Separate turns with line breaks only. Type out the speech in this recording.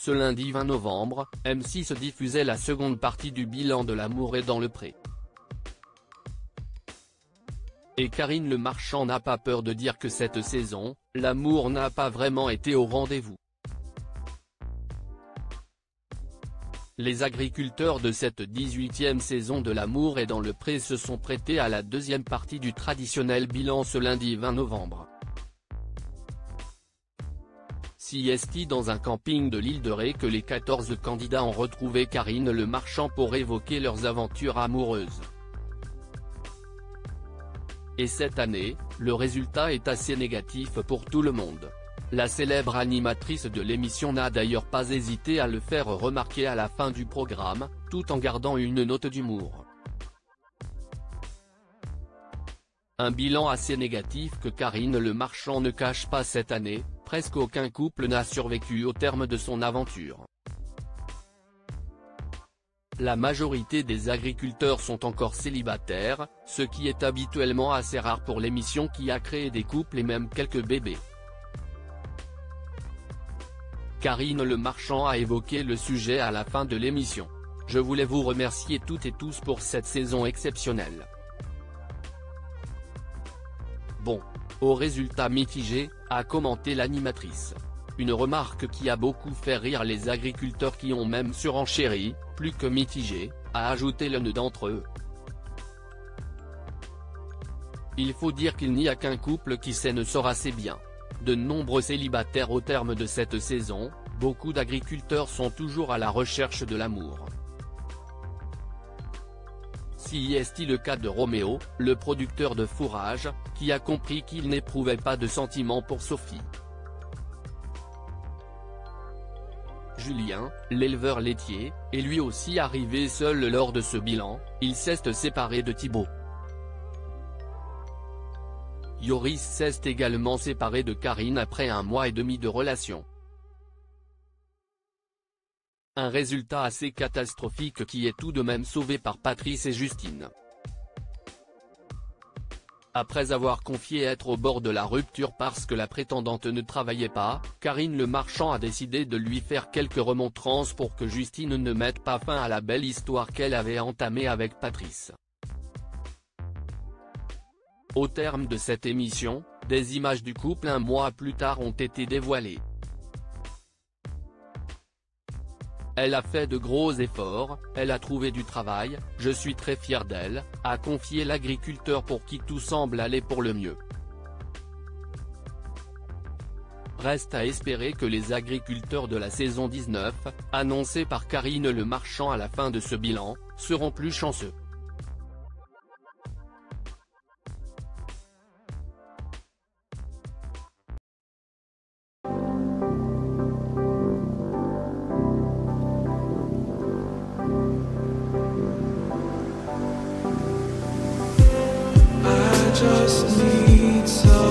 Ce lundi 20 novembre, M6 diffusait la seconde partie du bilan de L'amour est dans le pré. Et Karine Le Marchand n'a pas peur de dire que cette saison, l'amour n'a pas vraiment été au rendez-vous. Les agriculteurs de cette 18e saison de L'amour est dans le pré se sont prêtés à la deuxième partie du traditionnel bilan ce lundi 20 novembre. C'est dans un camping de l'île de Ré que les 14 candidats ont retrouvé Karine Le Marchand pour évoquer leurs aventures amoureuses. Et cette année, le résultat est assez négatif pour tout le monde. La célèbre animatrice de l'émission n'a d'ailleurs pas hésité à le faire remarquer à la fin du programme, tout en gardant une note d'humour. Un bilan assez négatif que Karine Le Marchand ne cache pas cette année, presque aucun couple n'a survécu au terme de son aventure. La majorité des agriculteurs sont encore célibataires, ce qui est habituellement assez rare pour l'émission qui a créé des couples et même quelques bébés. Karine Le Marchand a évoqué le sujet à la fin de l'émission. « Je voulais vous remercier toutes et tous pour cette saison exceptionnelle. Bon, au résultat mitigé », a commenté l'animatrice. Une remarque qui a beaucoup fait rire les agriculteurs qui ont même surenchéri, plus que mitigé, a ajouté l'un d'entre eux. Il faut dire qu'il n'y a qu'un couple qui s'aime assez bien. De nombreux célibataires au terme de cette saison, beaucoup d'agriculteurs sont toujours à la recherche de l'amour. C'est le cas de Roméo, le producteur de fourrage, qui a compris qu'il n'éprouvait pas de sentiments pour Sophie. Julien, l'éleveur laitier, est lui aussi arrivé seul lors de ce bilan, il s'est séparé de Thibaut. Yoris s'est également séparé de Karine après 1 mois et demi de relation. Un résultat assez catastrophique qui est tout de même sauvé par Patrice et Justine. Après avoir confié être au bord de la rupture parce que la prétendante ne travaillait pas, Karine Le Marchand a décidé de lui faire quelques remontrances pour que Justine ne mette pas fin à la belle histoire qu'elle avait entamée avec Patrice. Au terme de cette émission, des images du couple 1 mois plus tard ont été dévoilées. Elle a fait de gros efforts, elle a trouvé du travail, je suis très fier d'elle, a confié l'agriculteur pour qui tout semble aller pour le mieux. Reste à espérer que les agriculteurs de la saison 19, annoncés par Karine Le Marchand à la fin de ce bilan, seront plus chanceux.
Just need some